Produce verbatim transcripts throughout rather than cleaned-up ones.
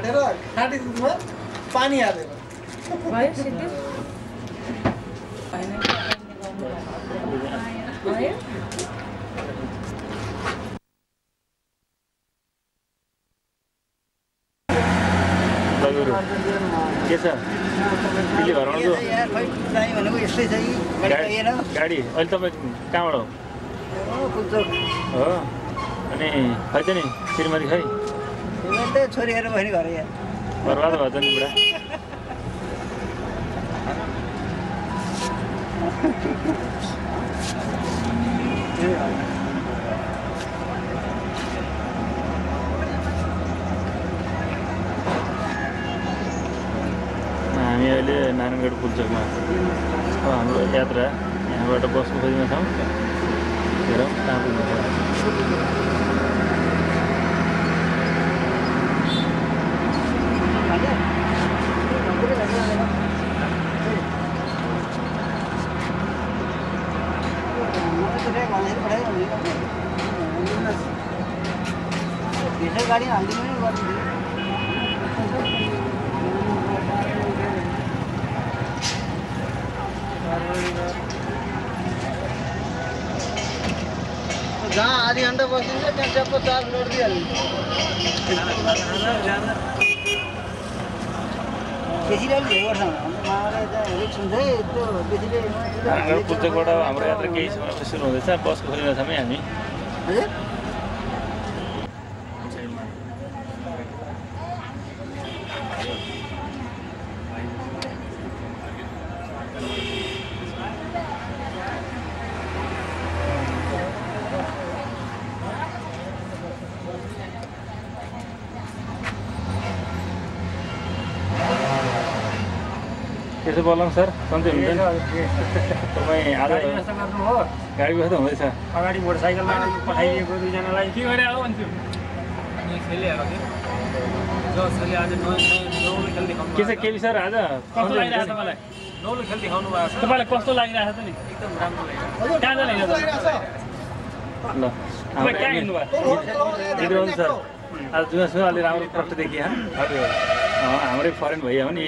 भनेर खाटी दुधमा पानी हालेर भयो सिद्धि भयो के छ दिल्ली भराउनु गाडी अहिले तपाईँ कहाँबाट हो अनि खै त नि श्रीमती खै छोरीहरू भयो घर बर्बाद भएछ नि बुढा हामी अहिले नारायणगढ पुलचोकमा अब हाम्रो यात्रा यहाँबाट बसको खोजीमा छौँ हेरौँ कहाँ पुग्नु छ गाडी हालिदिनु जहाँ आधी घन्टा बसिन्छ त्यहाँ ट्यापको चार्ज गरिदिइहाल्नु बेसीले अलिक हेर्छ मामालाई त्यहाँ रिक्स हुन्छ है त्यो बेसीले पुस्तकबाट हाम्रो यात्रा केही समयपछि सुरु हुँदैछ बसको खोजीमा छौँ हामी हजुर त्यसो बोलाउँ सर सन्चै हुन्छ नि तपाईँ आज गाडी व्यवस्था हुँदैछ अगाडि मोटरसाइकलमा पठाइदिएको दुईजनालाई के गरे हो भन्छु अनि खेलिहाल्यो कि जसले आज नौलो खेल देखाउनु के छ केबी सर आज कस्तो लागिरहेछ तपाईँलाई नौलो खेल देखाउनु भएको छ तपाईँलाई कस्तो लागिरहेछ त नि एकदम राम्रो लाग्यो कहाँ जाने हिँड्नु ल तपाईँ कहाँ हिँड्नु हिँड्नु भयो सर आज जुन अलि राम्रो प्रष्ट देखियो हजुर हाम्रै फरेन भइयो भने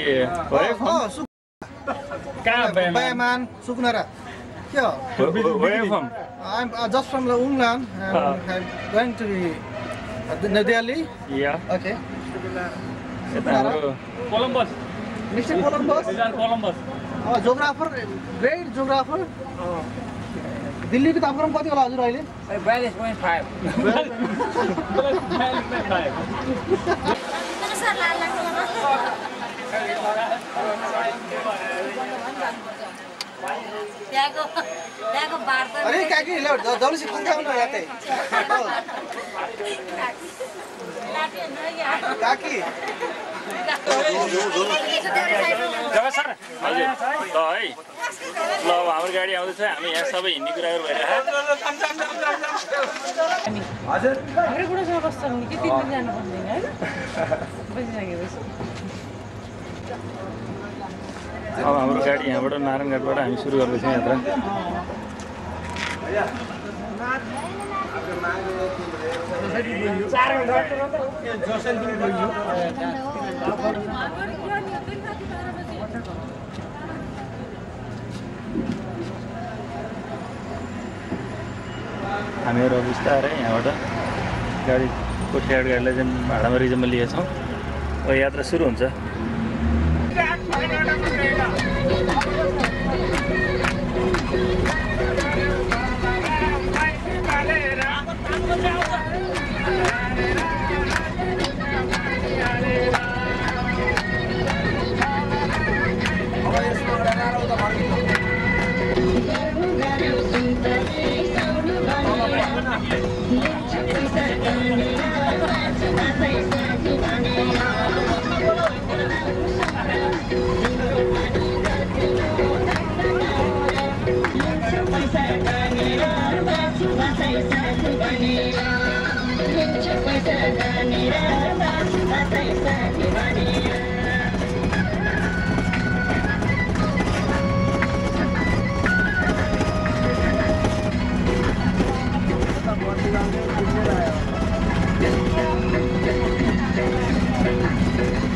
कहाँ Bayman, Suknara. Here. Where are you from? I'm uh, just from the England. And Uh. I'm going to the, uh, the New Delhi. Yeah. Okay. हाम्रो Columbus Mister Columbus. Columbus Uh, geographer, great geographer. दिल्लीको तापक्रम कति होला हजुर अहिले? बयालिस point five त्यहाँको त्यहाँको वार्ता अरे काकी ल जल्दी खान्छ न याते काकी जग्गा सर हजुर ल है ल अब हाम्रो गाडी आउँदैछ हामी यहाँ सबै हिँड्ने कुराहरू भइरहेको हजुर हाम्रो बुढोसँग कस्तो हुने कि तिन दिन जानु पर्दैन हैन बसिसकेपछि अब हाम्रो गाडी यहाँबाट नारायणगढबाट हामी सुरु गर्दैछौँ यात्रा हामीहरू बिस्तारै यहाँबाट गाडी कोठियाड गाडीलाई चाहिँ भाडामा रिजर्भमा लिएछौँ अब यात्रा सुरु हुन्छ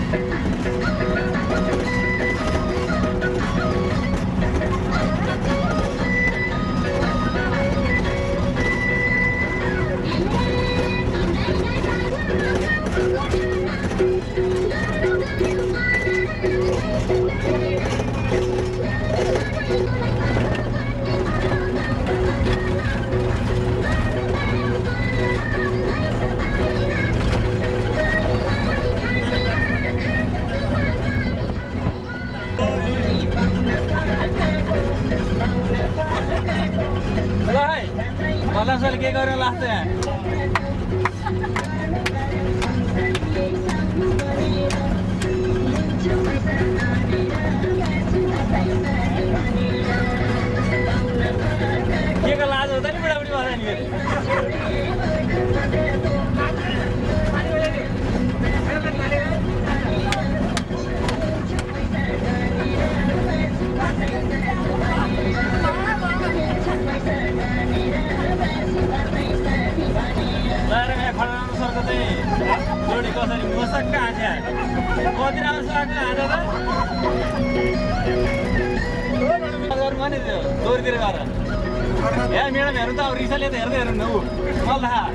मलाई के गरेर लाग्छ यहाँ के को लाज हुँदैन नि बुढाबुढी भएर नि जोडी कसरी मसक्क हाँस्या कति राम्रो सक्ने हाँस्दा नि त्यो दोहोरीतिर गएर ए म्याडम हेर्नु त अब रिसाले त हेर्दै हेर्नु न ऊ मलाई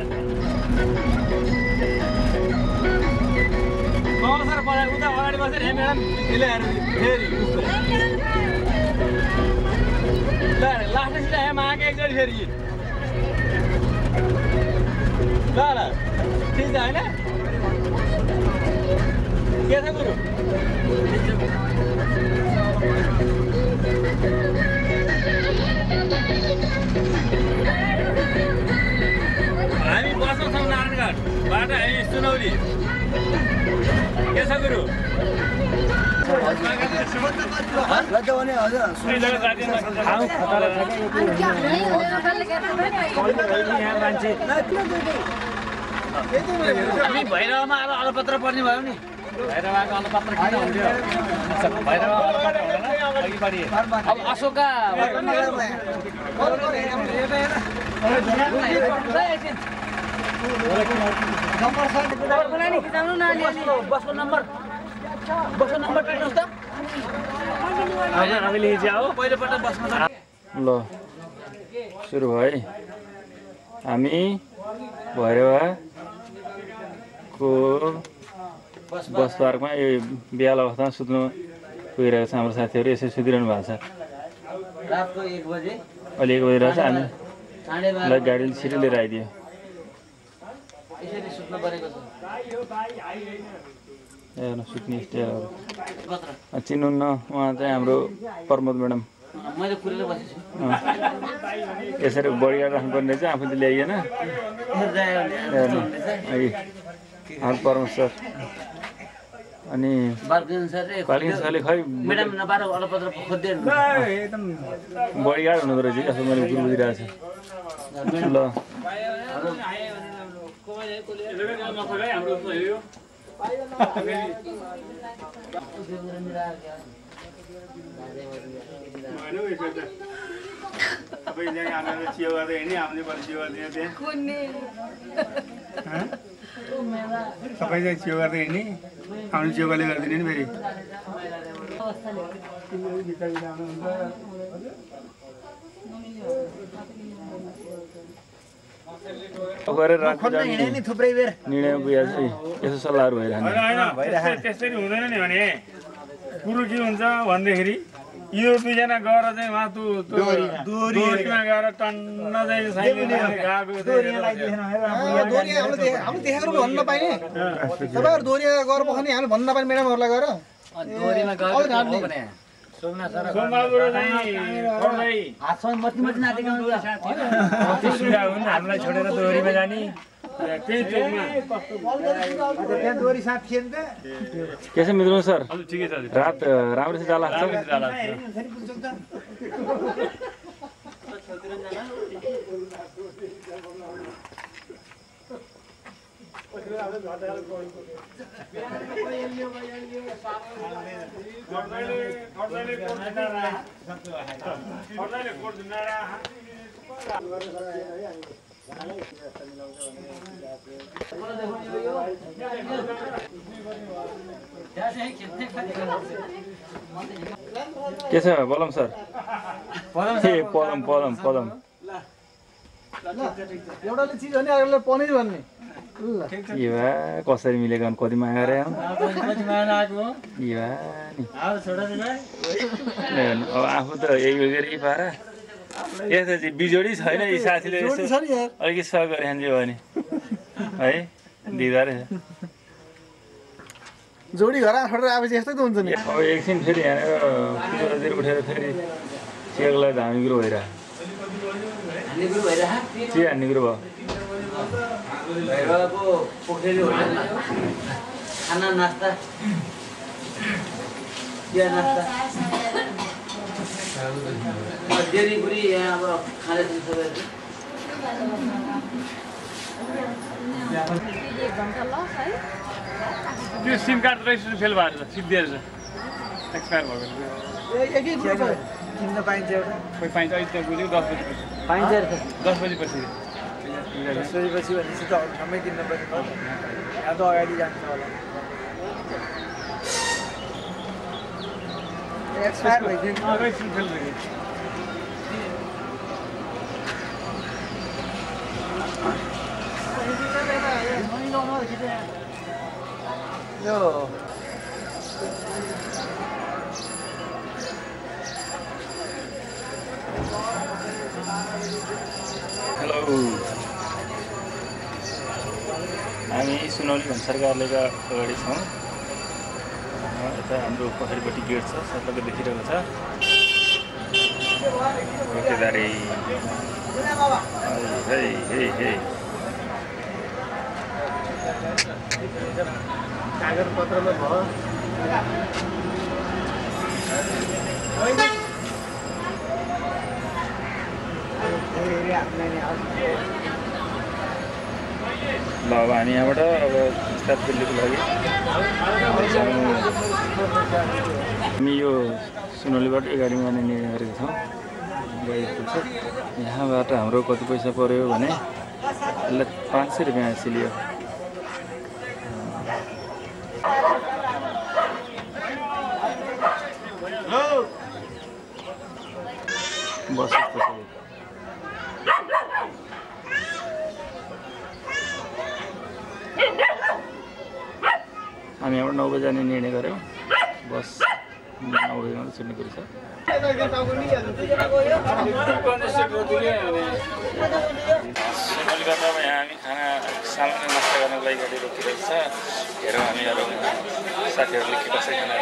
थाहा कल सर पढाएर उता अगाडि बसेर हे म्याडम यसले हेर्नु फेरि ल लास्टमा हे मागे एकचोटि फेरि ल ल ठिक छ होइन के छ गुरु हामी बस्न छौँ नारायणघाट बाटो हामी सुनौली के छ गुरु हामी भैरवमा अब अलपत्र पर्ने भयो नि भैरवको अलपत्र किन हुन्थ्यो भैरव अलपत्र हुँदैन अघिपट्टि अब अशोका बसको नम्बर बसको नम्बर टिप्नुहोस् त हामीले हिजो पहिलोपल्ट बस्न ल सुरु भयो हामी भैरवाको बस पार्कमा यो बिहाल अवस्थामा सुत्नु पुगिरहेको छ हाम्रो साथीहरू यसै सुतिरहनु भएको छ रातको एक बजे अहिले एक बजिरहेको छ हामीलाई गाडीले छिटो लिएर आइदियो यसरी सुत्नु परेको छ हेर्नु सुत्ने स्टाइलहरू चिन्नुहुन्न उहाँ चाहिँ हाम्रो प्रमोद म्याडम मैले कुरेर बसेछु यसरी बढिगाड राख्नुपर्ने चाहिँ आफूले ल्याइएन हेर्नु हाम्रो प्रमोद सर अनि बालकृष्ण सरले खै मैडम नपाएर अलपत्र खोज्दै एकदम बढिगाड हुँदो रहेछ जस्तो मैले कुरो बुझिरहेको छु ल सबैजना हामीलाई चियो गर्दै हिँड्ने हामीले पनि चियो गरिदिने त्यहाँ सबैजना चियो गर्दै हिँड्ने हामीले चियो गर्दै गरिदिने नि फेरि थुप्रै बेर निर्णय पुगेको चाहिँ यसो सल्लाहहरू भइरहन्छ त्यसरी हुँदैन नि भने कुरो के हुन्छ भन्दाखेरि यो दुईजना गएर चाहिँ उहाँ दोहोरीमा गएर टन्न चाहिँ हामीले देखेको भन्न नपाइने तपाईँहरू दोहोरीमा गएर बस्ने हामीले भन्न नपाइने म्याडमहरूलाई गएर हामीलाई छोडेर दोहोरीमा जाने त्यही चोकमा के छ मित्र सर ठिकै छ रात राम्रोसित जाला छ के छ पलम सर? ए पलम पलम पलम एउटाले चिज भने अर्कोले पनिर भन्ने ल के भा कसरी मिलेको अनि कति माया गरे कति माया लागेको के भा नि अब छोडा दिलाई अब आफू त यही गरी पारा यस्तो चाहिँ बिजोडी छैन यी साथीले जोडी छ नि यार अलिकति सह गरे खान्छ भने है दिँदा रहेछ जोडी घर छोडेर आएपछि यस्तै त हुन्छ नि अब एकछिन फेरि यहाँनिर कुकुरतिर उठेर फेरि चियाकोलाई धामी कुरो भइरह चिया हान्ने कुरो भयो अब पोखरेली होटल खाना नास्ता चिया नास्ता डेरी बुढी यहाँ अब खाने सबैहरू त्यो सिम कार्ड रेजिस्ट्रेसन फेल भएर छ सिद्धिएर छ एक्सपायर भएको एकै कुरो भयो किन्न पाइन्छ एउटा कोही पाइन्छ अहिले त्यहाँ बुझ्यो दस बजी पाइन्छ दस बजीपछि दस बजीपछि भनेपछि त अरू ठाउँमै किन्न पर्ने भयो यहाँ त अगाडि जान्छ होला एक्सपायर भइदियो रेजिस्ट्रेसन फेल भयो यो हेलो हामी सुनौली भन्सार कार्यालयका अगाडि छौँ यता हाम्रो पछाडिपट्टि गेट छ सबैले देखिरहेको छ रोकेदारी हे हे हे कागज पत्रमा भयो ल अब हामी यहाँबाट अब स्टाफ दिल्लीको लागि हामी यो सुनौलीबाट एघारमा जाने निर्णय गरेका छौँ गएको छ यहाँबाट हाम्रो कति पैसा पऱ्यो भने यसलाई पाँच सय रुपियाँ सिलियो बस हामी यहाँबाट नौ बजी जाने निर्णय गऱ्यौँ बस नौ बजीमा छुट्ने कुरो छ कलिकत्तामा यहाँ हामी खाना सामान्य नास्ता गर्नको लागि गाडी रोकिरहेको छ हेरौँ हामीहरू साथीहरूले के कसरी खाना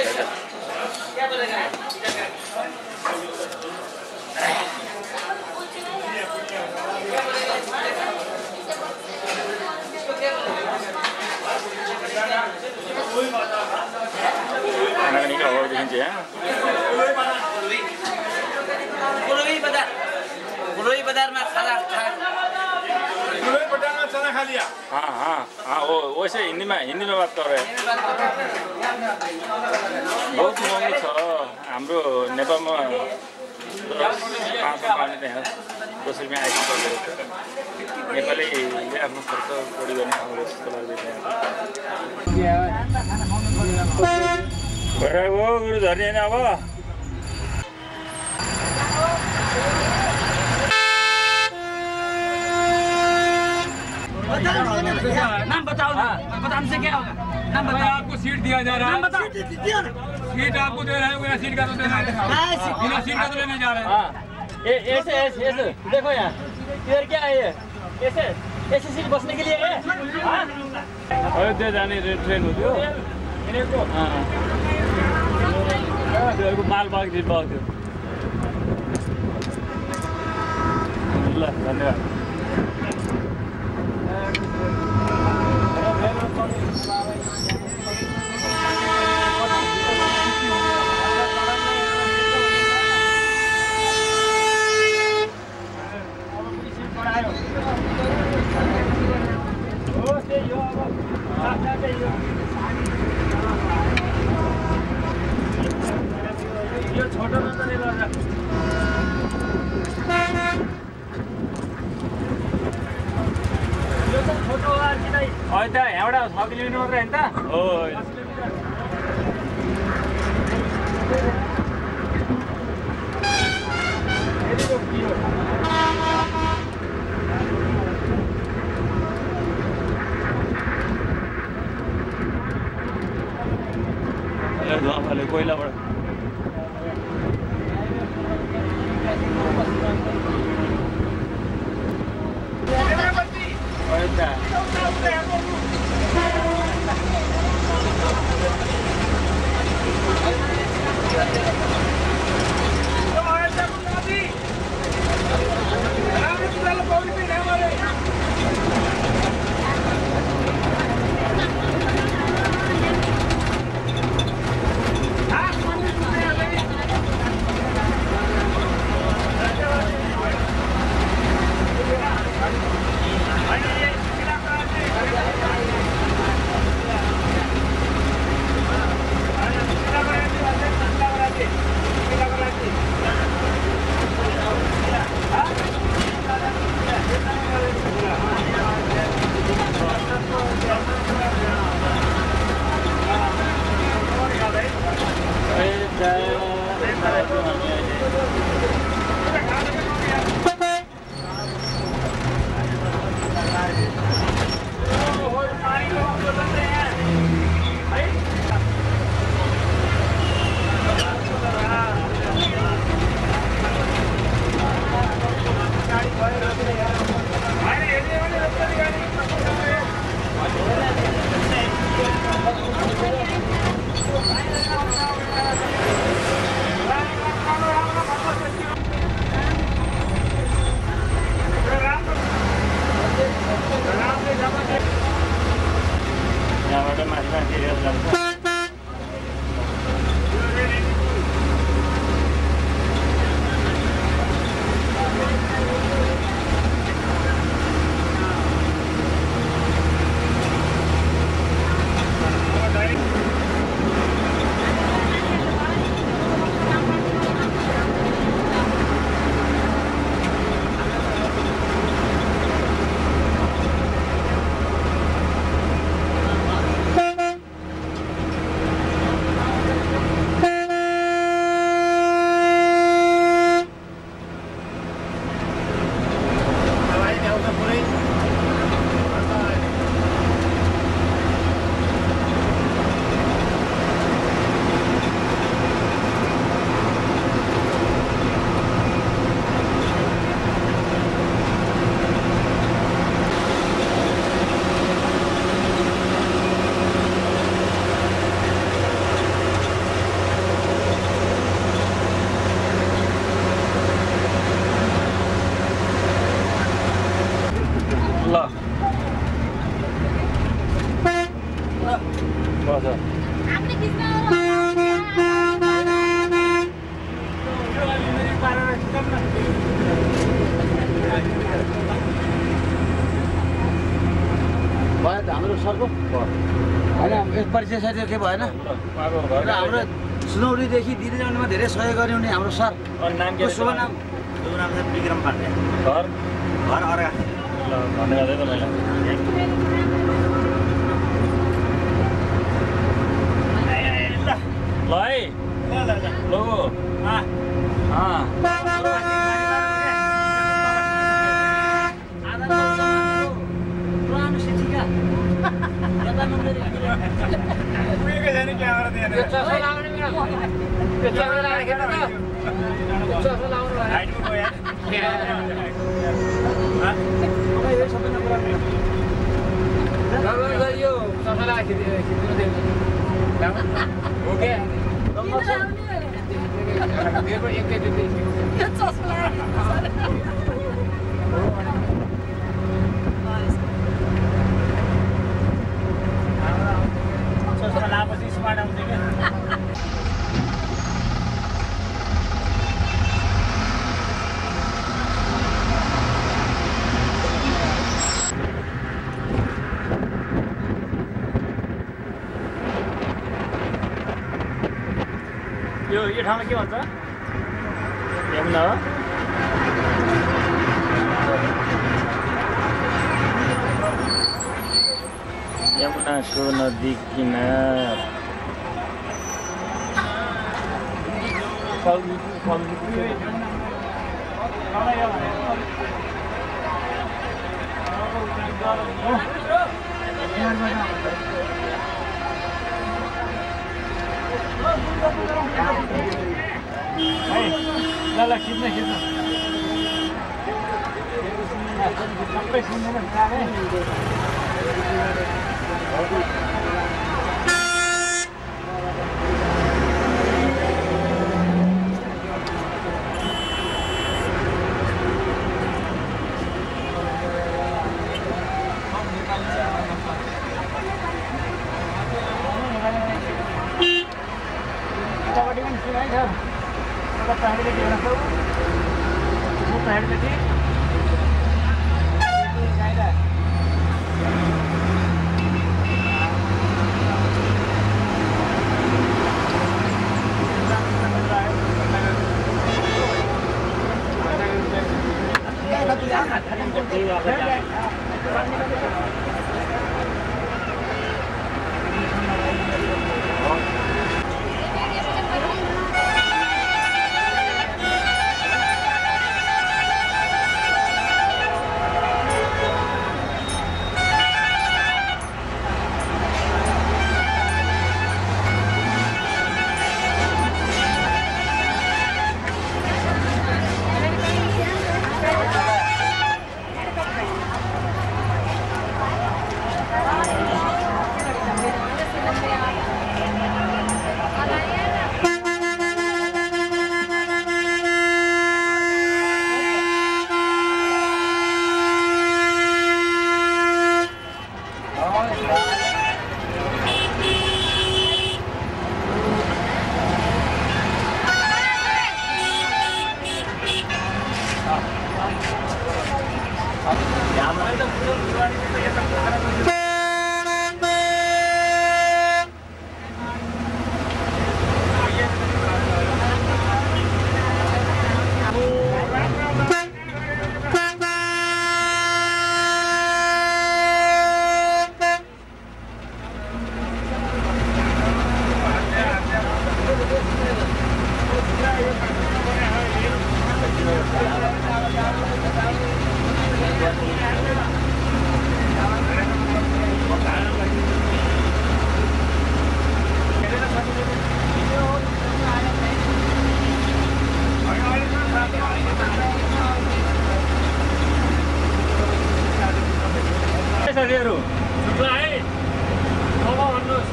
खाना पनि निकै अभाव देखिन्छ यहाँ हाँ हाँ हाँ वो वैसे हिंदी में हिंदी में बात कर रहे हैं बहुत महँगो छ हाम्रो नेपालमा दस पाँच पाउने त्यहाँ दस रुपियाँ आइसक्यो नेपालीले आफ्नो खर्च बढी गर्ने खाँदो जस्तो लाग्दैछ भएर हो गुरु झर्ने होइन अब नाम बताओ ना बताने से क्या होगा नाम बताओ आपको सीट दिया जा रहा है नाम बताओ सीट आपको दे रहे हैं बिना सीट का तो देना है बिना सीट का तो लेने जा रहे हैं ऐसे ऐसे ऐसे देखो यहाँ इधर क्या है ये ऐसे ऐसे सीट बसने के लिए है अयोध्या जाने ट्रेन होती हो माल बाग जी बाग ल धन्यवाद यो छोटो नजरले गर्दा किलोमिटर मात्र होइन त हो धुवाले कोइलाबाट हाम्रो सरको होइन परिचय साथी के भएन र हाम्रो सुनौलीदेखि दिदी जानुमा धेरै सहयोग गर्यो भने हाम्रो सर नाम के शुभ नाम शुभ नाम चाहिँ विक्रम पाण्डे घर घर अर्का ल धन्यवाद है तपाईँलाई ल है ल ल ल यो यो ठाउँलाई के भन्छ यमुना हो यमुनाको नदी किनार ल ल खिच्न खिच्न सबै सुन्दैन साथीहरु ल है अब भन्नुस्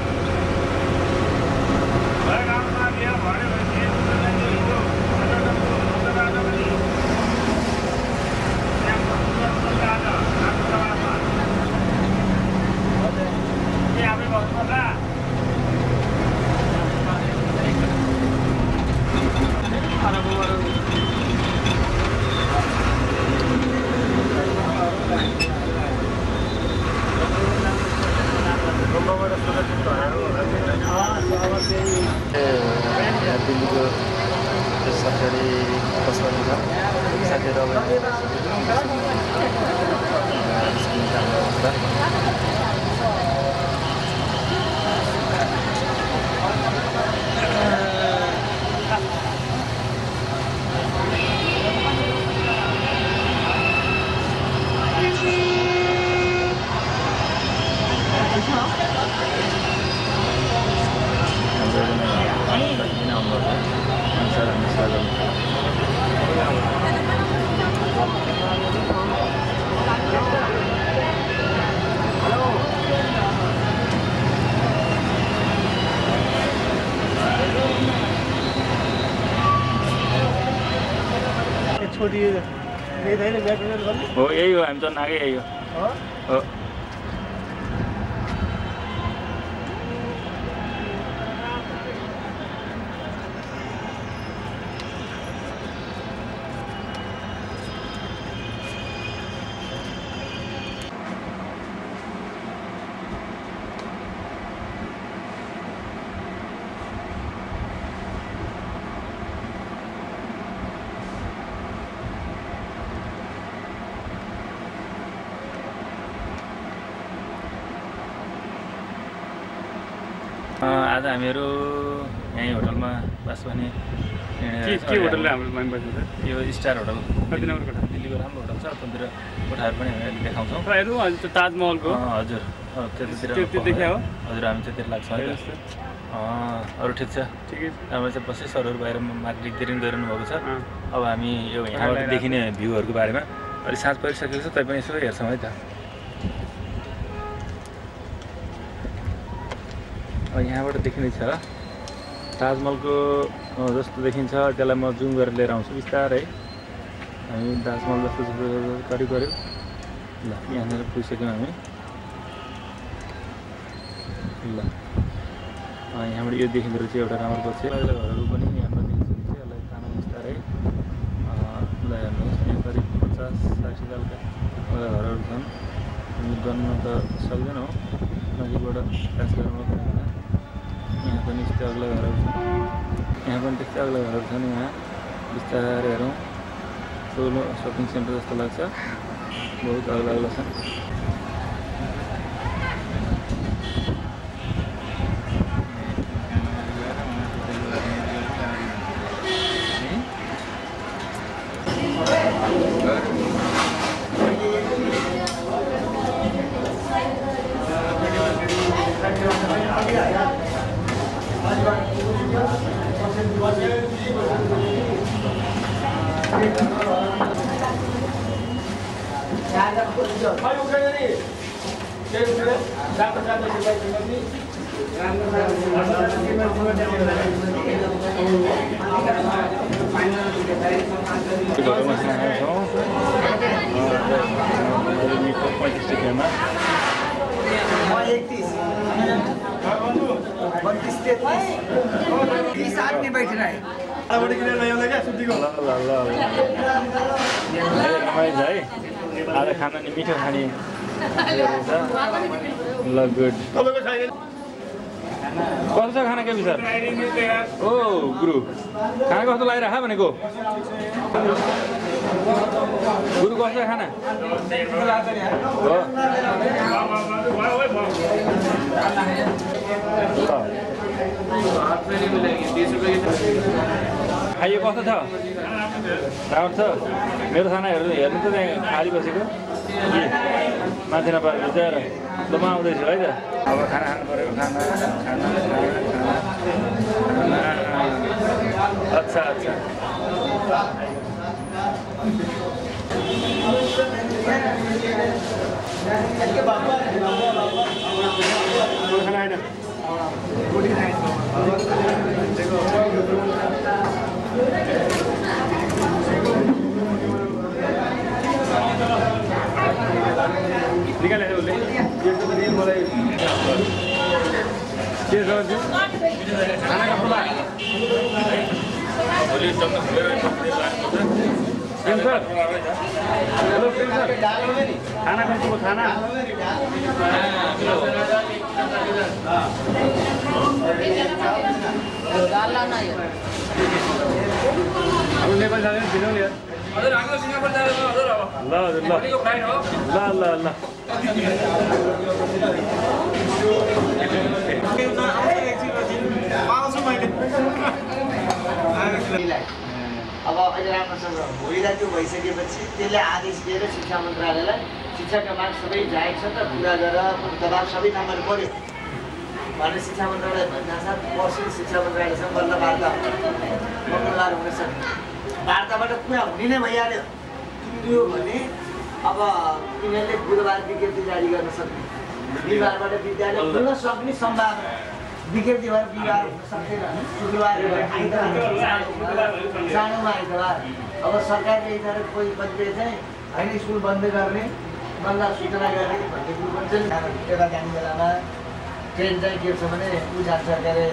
भए गाउँमा बिहा भन्यो भने के आफै भन्नुपर्ला दिल्लीको सरकारी बसमा छ साथीहरू हो यही हो हामी त नागै यही हो हो आज हामीहरू यहीँ होटलमा बस भने के के होटलले हाम्रो माइम बस्नु छ यो स्टार होटल कति नम्बर कोठा दिल्लीको राम्रो होटल छ त्यहाँतिर कोठाहरू पनि हामी अहिले देखाउँछौँ हेर्नु हजुर ताजमहलको हजुर त्यतातिर त्यो देखिया हो हजुर हामी त्यतिर लाग्छौँ है अरू ठिक छ ठिकै छ हाम्रो चाहिँ बसै सरहरू बाहिर मार्केटिङ गरिरहनु भएको छ अब हामी यो यहाँबाट देखिने भ्यूहरूको बारेमा अलि साँझ परिसकेको छ तैपनि यसो हेर्छौँ है त यहाँबाट देखिँदैछ ताजमहलको जस्तो देखिन्छ त्यसलाई म जुम गरेर लिएर आउँछु बिस्तारै हामी ताजमहल जस्तो करिब करिब ल यहाँनिर पुगिसक्यौँ हामी ल यहाँबाट यो देखिँदो रहेछ एउटा राम्रो बच्चे घरहरू पनि यहाँबाट देखिसकेको छ यसलाई तानो बिस्तारै ल हेर्नुहोस् यहाँ करिब पचास साठी सालका घरहरू छन् हामी गन्न त सक्दैनौँ नजिकबाट खास गरेर यहाँ पनि यस्तै अग्ला घरहरू छन् यहाँ पनि त्यस्तै अग्ला घरहरू छन् यहाँ बिस्तारै हेरौँ ठुलो सपिङ सेन्टर जस्तो लाग्छ बहुत अग्ला अग्ला छन् पैँतिस रुपियाँमा बत्तीस तेत्तीस आदमी बैठ रहा है रमाइलो है आज खाना नि मिठो खाने ल गुड कस्तो छ खाना के विचार ओ गुरु खाना कस्तो लागिरह भनेको गुरु कस्तो छ खाना खाइयो कस्तो छ राम्रो छ मेरो खाना हेर्नु हेर्नु त त्यहाँ खाली बसेको माथि नपाएको विचार ल म आउँदैछु है त अब खाना खानु पऱ्यो खाना खाना खाना अच्छा अच्छा निकालेर उसले मलाई के गर्छु खानाको खुला भोलि जम्न खुलेर सर हेलो सर खाना कस्तो खाना हाम्रो नेपाली जाने दिनु नि यार हजुर हाम्रो सिङ्गापुर जाने हजुर अब ल हजुर ल ल ल ल अब अहिले राम्रोसँग भोलिलाई त्यो भइसकेपछि त्यसले आदेश दिएर शिक्षा मन्त्रालयलाई शिक्षाका माग सबै जायज छ त पुरा गरेर दबाब सबै कामहरू पऱ्यो भनेर शिक्षा मन्त्रालय भनिदिन्छ पर्सि शिक्षा मन्त्रालयसँग बल्ल वार्ता मङ्गलबार हुन सक्ने वार्ताबाट कुरा हुने नै भइहाल्यो त्यो भने अब यिनीहरूले बुधबार विज्ञप्ति जारी गर्न सक्ने बिहिबारबाट विद्यालय खुल्न सक्ने सम्भावना विज्ञप्ति भएर बिहिबार हुन सक्दैन शुक्रबार सानोमा आइतबार अब सरकारले यता कोही कतिपय चाहिँ होइन स्कुल बन्द गर्ने बल्ल सूचना गर्ने भन्ने कुरो पनि चाहिँ यता जाने बेलामा ट्रेन चाहिँ के छ भने ऊ जान्छ के अरे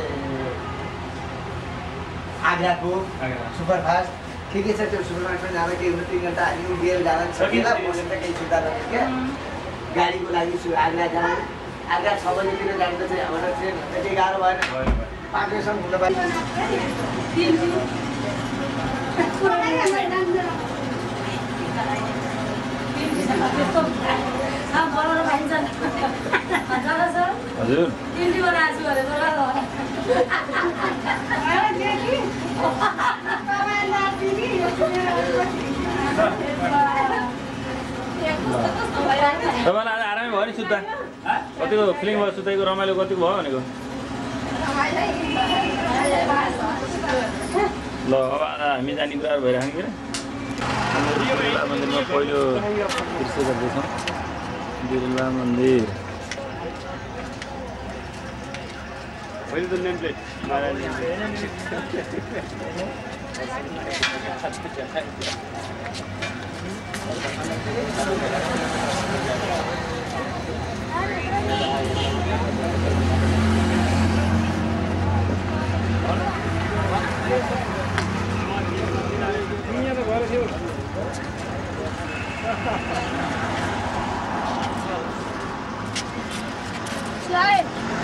आग्राको सुपरफास्ट ठिकै छ त्यो सुपरफास्टमा जाँदा केही हुनु तिन घन्टा हामी उभिएर जाँदा सकिएला बसेर केही सुविधा गरेँ क्या गाडीको लागि आग्रा जाने आग्रा छ बजीतिर जाने त चाहिँ हाम्रो ट्रेन त्यति गाह्रो भएन पाँच बजीसम्म हुन पाइन्छ हजुर तपाईँलाई आज आरामै भयो नि सुत्दा कतिको फिलिङ भयो सुत्ताको रमाइलो कतिको भयो भनेको ल अब हामी जाने कुराहरू भइरहेको के बिरला मन्दिरमा पहिलो दृश्य गर्दैछौँ बिरला मन्दिर Where is the name plate? Slide.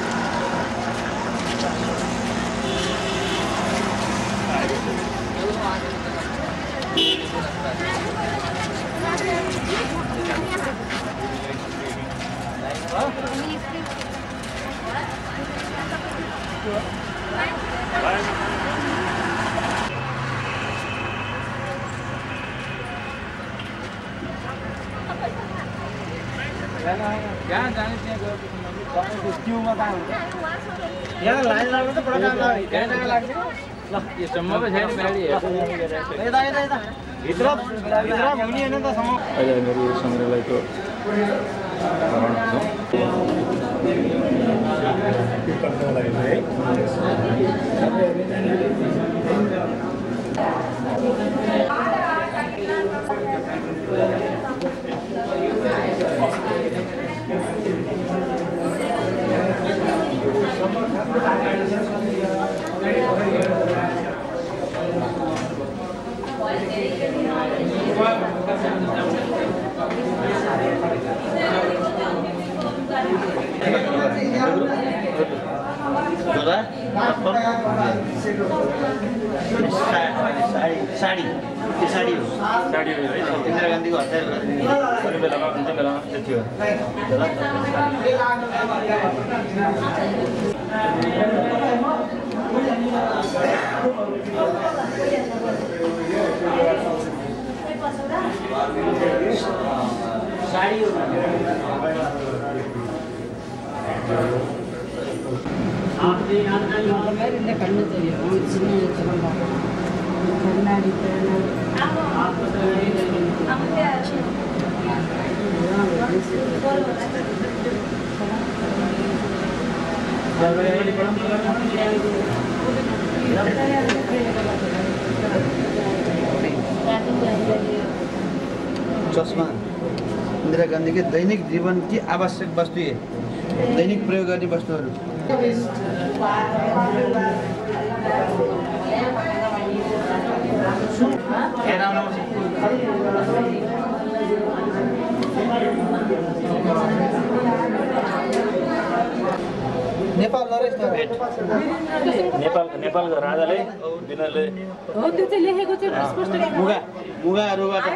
जहाँ जाने त्यहाँ गएर तपाईँको क्युमा कहाँ हुन्छ यहाँ लाइन लाग्नु त बडा काम लाग्यो त्यहाँ जग्गा लाग्छ ल यो सम्म पो छैन गाडी यता यता यता भित्र भित्र हुने हैन त सम्म अहिले हामीहरू यो सङ्ग्रहालयको भ्रमण साडी त्यो साडी हो साडी है इन्दिरा गान्धीको हत्या कुनै बेलामा कुनै बेलामा त्यो थियो साडी हो चस्मा इन्दिरा गान्धीको दैनिक जीवन की आवश्यक वस्तु है दैनिक प्रयोग गर्ने वस्तुहरू नेपाल नरेश नेपाल नेपालको राजाले विनरले हो त्यो चाहिँ लेखेको चाहिँ स्पष्ट मुगा मुगाहरूबाट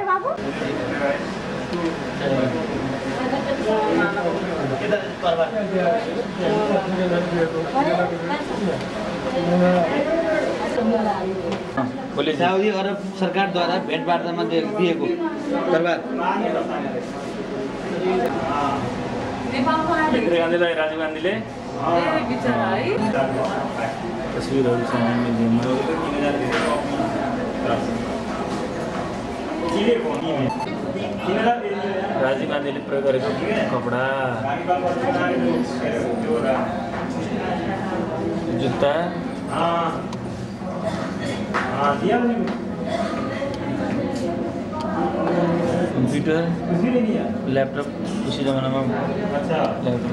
साउदी अरब सरकारद्वारा भेटवार्तामा दिएको तरबार इन्दिरा गान्धीलाई राजीव गान्धीले तस्विरहरू छ म्युजियममा राजीव गान्धीले प्रयोग गरेको कपडा जुत्ता कम्प्युटर ल्यापटप उसी जमानामा ल्यापटप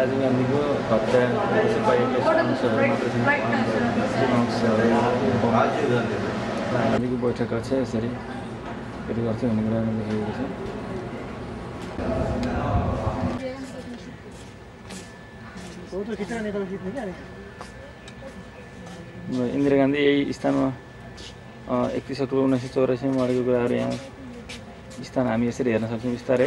राजीव गान्धीको हत्या पाइएका अंशहरू मात्र छन्। गान्धीको बैठक छ यसरी कति गर्छ भन्ने कुरामा देखाइएको छ। इन्दिरा गान्धी यही स्थानमा एकतिस अक्टोबर उन्नाइस सय चौरासीमा मरेको कुराहरू यहाँ स्थान हामी यसरी हेर्न सक्छौँ बिस्तारै।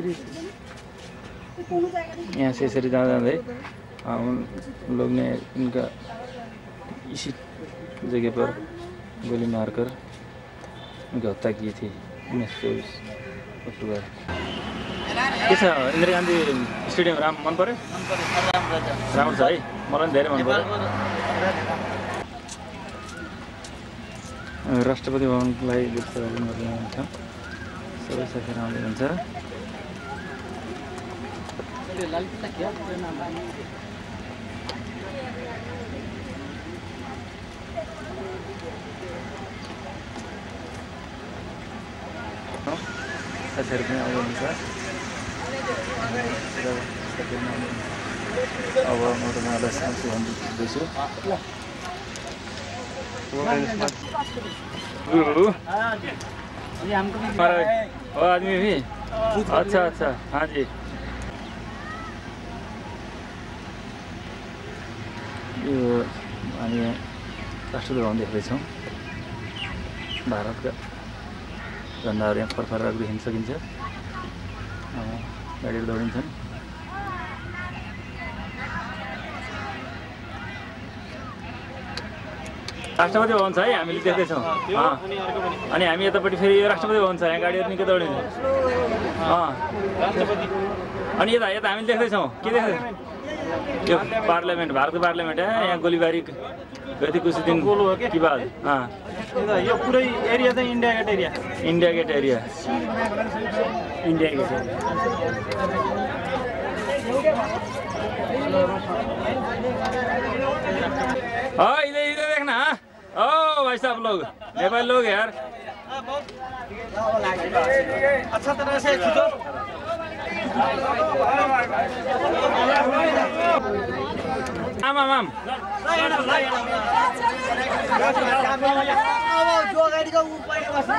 यहाँ से यसरी जाँदा जाँदै लोग ने इनका इसी जगह पर गोली मारकर उनकी हत्या की थी उन्नाइस सौ चौबीस अक्टोबर। के छ इन्दिरा गान्धी स्टेडियम राम मन पर्यो? राम्रो छ है, मलाई पनि धेरै मन पर्यो। राष्ट्रपति भवनलाई छ सबै साथीहरू आउँदै हुन्छ। साथीहरू पनि आउँदै हुन्छ। अब म तपाईँहरूलाई साँच्चै भन्दैछु ये हमको भी ओ आदमी भी अच्छा अच्छा हाँ जी। यो हामी राष्ट्रपति भवन देख्दैछौँ। भारतका झन्डाहरू यहाँ फरफर देखिन सकिन्छ। गाडीहरू दौडिन्छन्। राष्ट्रपति भवन छ है हामीले देख्दैछौँ। अनि हामी यतापट्टि फेरि यो राष्ट्रपति भवन छ, यहाँ गाडीहरू निकै दौडिन्छ। अनि यता यता हामीले देख्दैछौँ के देख्दैछौँ? यो पार्लियामेन्ट, भारतको पार्लियामेन्ट है। यहाँ गोलीबारी गए थे कुछ दिन के बाद। हाँ यो पूरै एरिया चाहिँ India Gate area. India Gate area India Gate हाँ इधर इधर देखना। ओ भाई साहब लोग नेपाली लोग यार अच्छा तरह से खींचो। आम आम आम जो गाडी का ऊपर बस्नु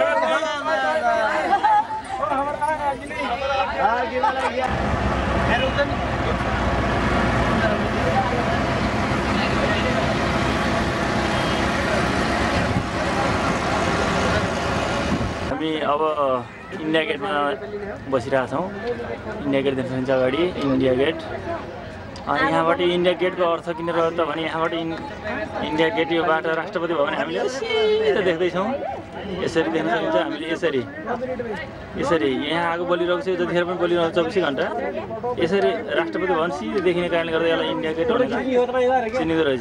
हामी अब इन्डिया गेटमा बसिरहेका छौँ। इन्डिया गेट देख्न सकिन्छ अगाडि इन्डिया गेट। अनि यहाँबाट इन्डिया गेटको अर्थ किन रह्यो त भने यहाँबाट इन इन्डिया गेट यो बाटो राष्ट्रपति भवन हामीले सिधा देख्दैछौँ। यसरी देख्न सकिन्छ हामीले यसरी यसरी यहाँ आगो बलिरहेको छ। जतिखेर पनि बलिरहेको चौबिसै घन्टा यसरी राष्ट्रपति भवन सिधै देखिने कारणले गर्दा यसलाई इन्डिया गेट भनेर चिनिँदो रहेछ।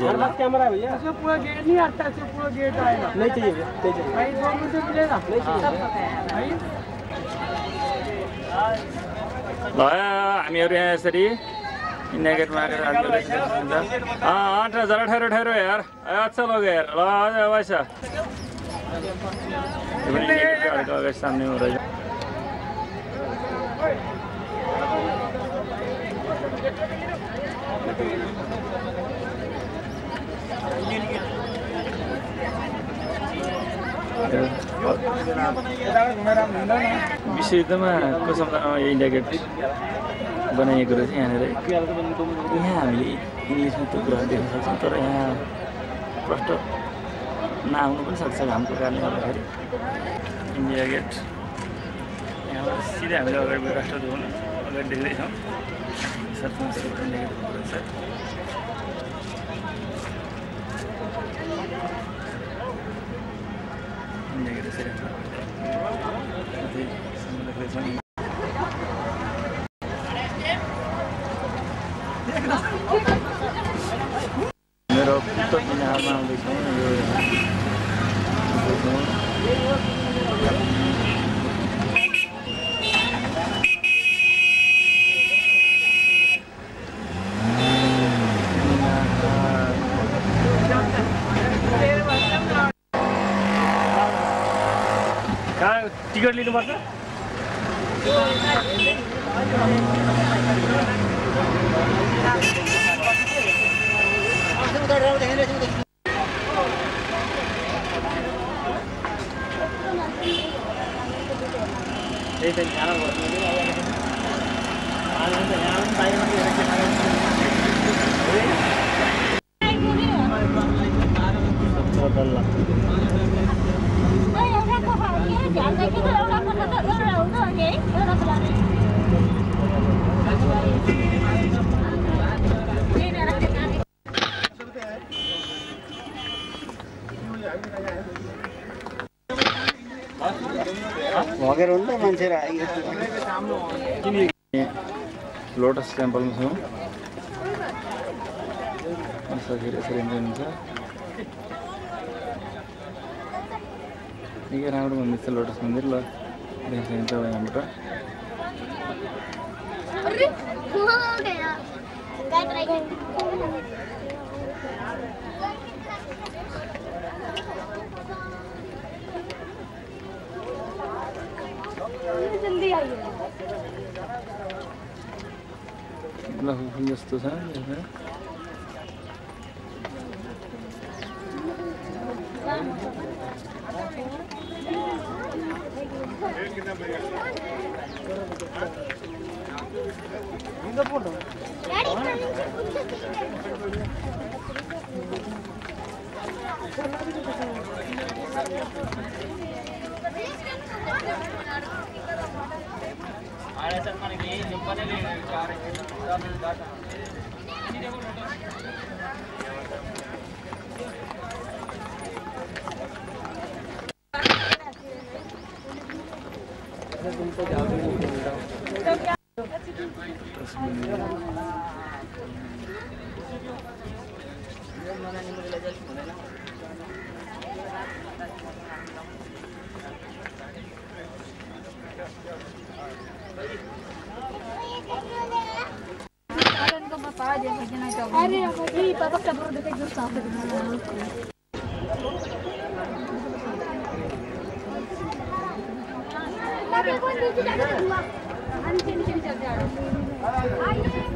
ल हामीहरू यहाँ यसरी इंडिया गेट में आकर हाँ जरा ठहरो ठहरो यार अच्छा लोग यार लो आ जाओ वैसा सामने हो रहा है। विश्व युद्धमा को सम्झनामा इन्डिया गेट बनाइएको रहेछ। यहाँनिर यहाँ हामीले इङ्ग्लिसमा त्यो कुरा देख्न सक्छौँ, तर यहाँ प्रष्ट नआउनु पनि सक्छ घामको कारणले गर्दाखेरि। इन्डिया गेट यहाँबाट सिधै हामीले अगाडि राष्ट्रपति भवन अगाडि देख्दैछौँ। इन्डिया गेट रहेछ। इन्डिया गेट यसरी देख्दैछौँ। मेरो कुतुब मिनारमा आउँदैछौँ। यो कहाँ टिकट लिनुपर्छ? भगेर हुन्छ मान्छेहरू लोटस टेम्पलमा छौँ यसरी यसरी हुन्छ निकै राम्रो मन्दिर छ लोटस मन्दिर ल देख्न तपाईँ यहाँबाट जल्दी आइए फुल जस्तो छ अरे ये पापा का बोर्ड देख जो साफ है पापा कौन नीचे जा रहा है हम टेंशन चल जा रहा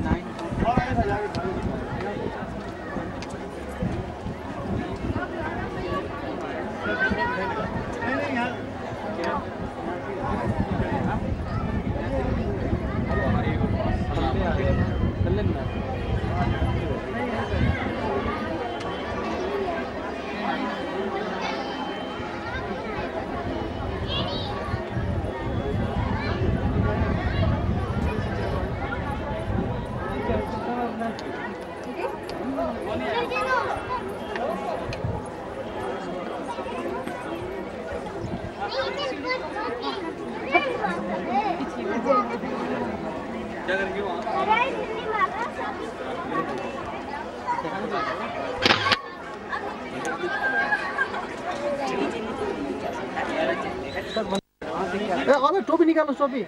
अलि टोपी निकाल्नु टोपी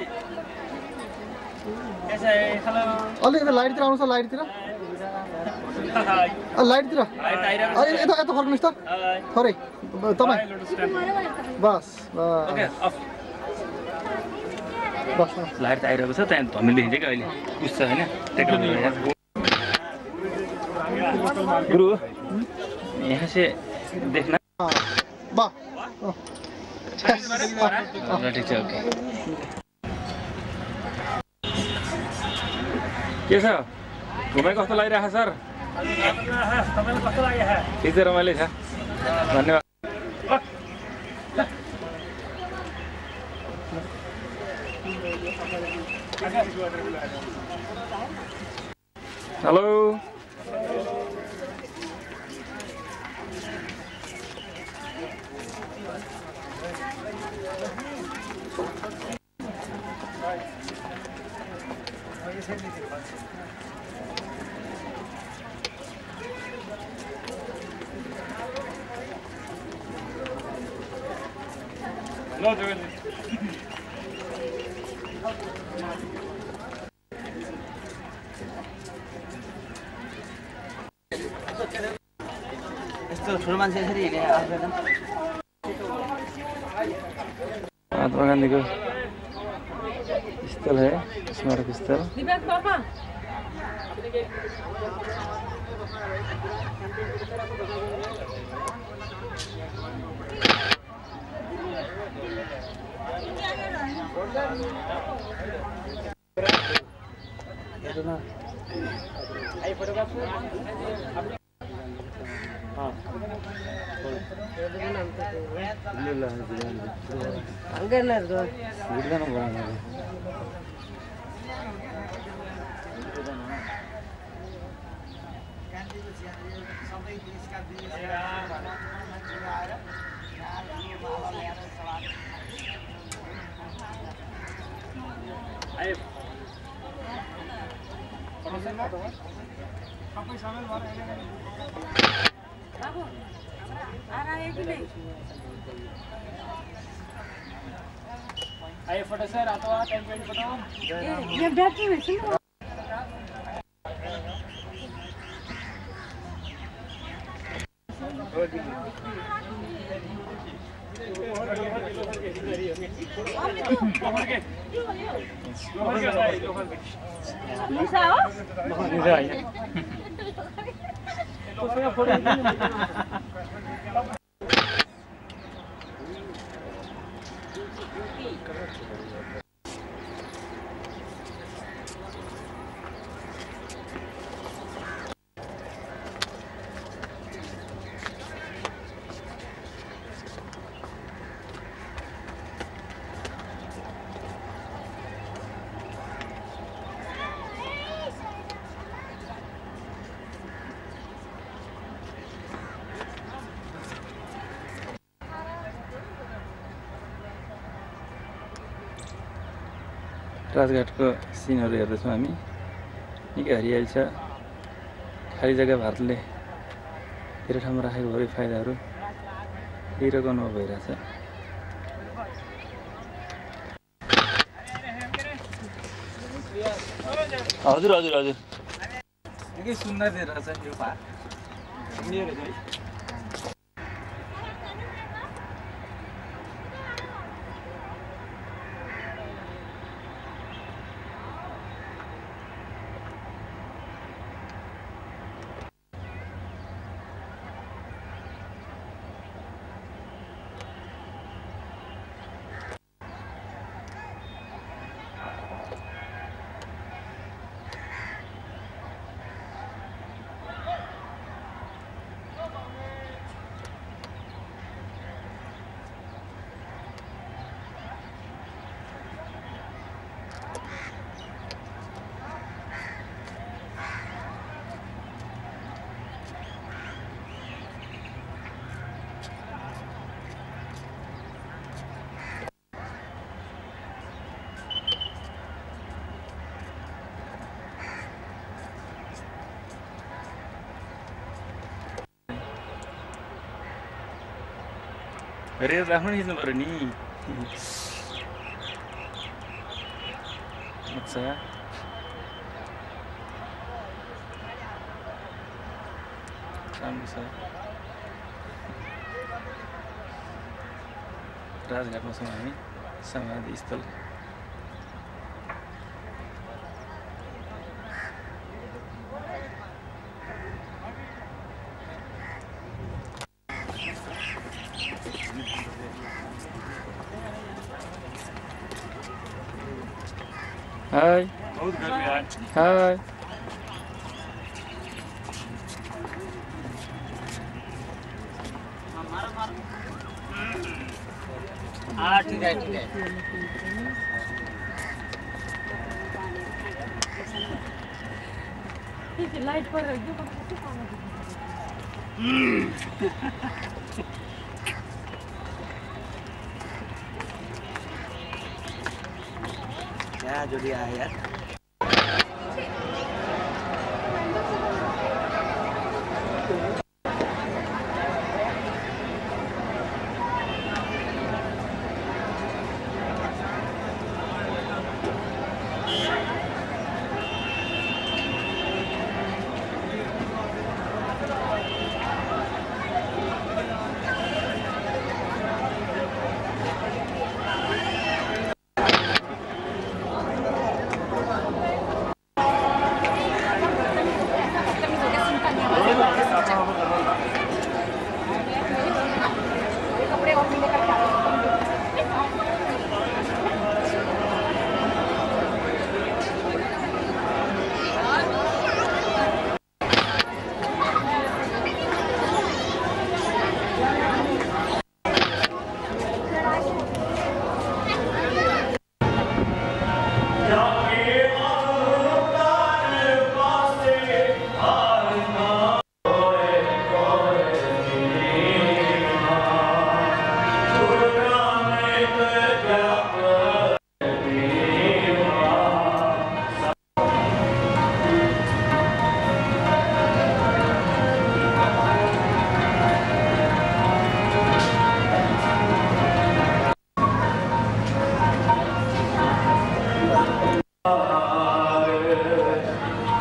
अलिकति लाइटतिर आउनुहोस् लाइटतिर लाइटतिर यता यता फर्क्नुहोस् त थोरै तपाईँ बस बस लाइट आइरहेको छ त्यहाँ धमी देखिन्छ कि अहिले उस छ होइन गुरु यहाँ से देखना बा ठिक छ ओके के छ घुमाइ कस्तो लागिरहेको छ सर तपाईँलाई कस्तो लाग्यो ठिक छ रमाइलो छ धन्यवाद हेलो No, do it. यस्तो ठुलो मान्छे यसरी हिँडे आफैले महात्मा गांधी को स्थल है स्मारक स्थल दिव्या पापा सबै देशका मान्छेहरू आएर आए सबै सामेल भएर बाबु आरायो कि नहीं आए फोटो सर आता टेम्पलेट फोटो ये बैटरी में सुन निशा हो निशा है तो उसका फोटो राजघाटको सिनहरू हेर्दैछौँ हामी निकै हरियाली छ खाली जग्गा भारतले धेरै ठाउँमा राखेको भए फाइदाहरू हेरेको अनुभव भइरहेछ हजुर हजुर हजुर निकै सुन्दर देखिरहेछ यो पार्क रेस आफ्नो खिच्नु पऱ्यो नि अच्छा राम्रो छ राजघाटमा छौँ हामी समाधि स्थल हाय बहुत गर्मी है हाय हाँ ठीक है ठीक है ठीक है लाइट पर रख दो क्या जोड़ी आया यार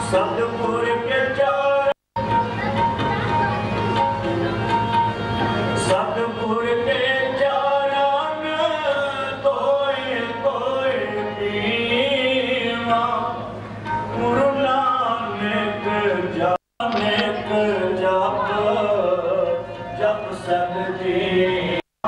सतपुर के चार सतपुर के चारण तोय तोय पीवा गुरु नानक जानेक जप जप सब जी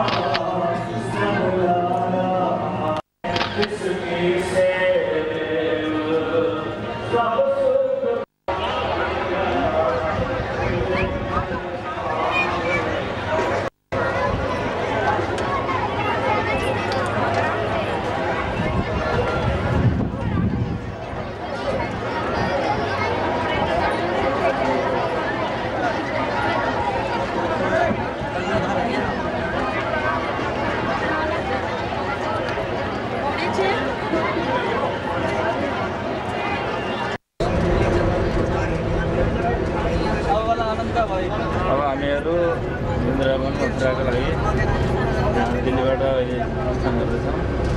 अब हामीहरू इन्द्रवन मथुराको लागि दिल्लीबाट अहिले प्रस्थान गर्दैछौँ।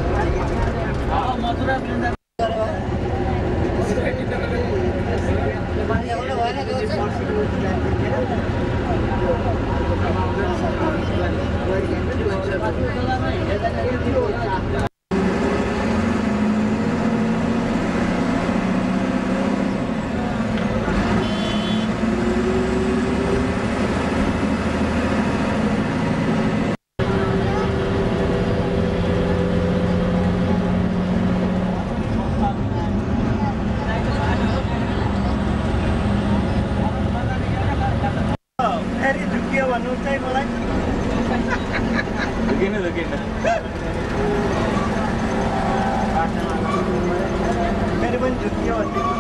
Begini begini. Dari mana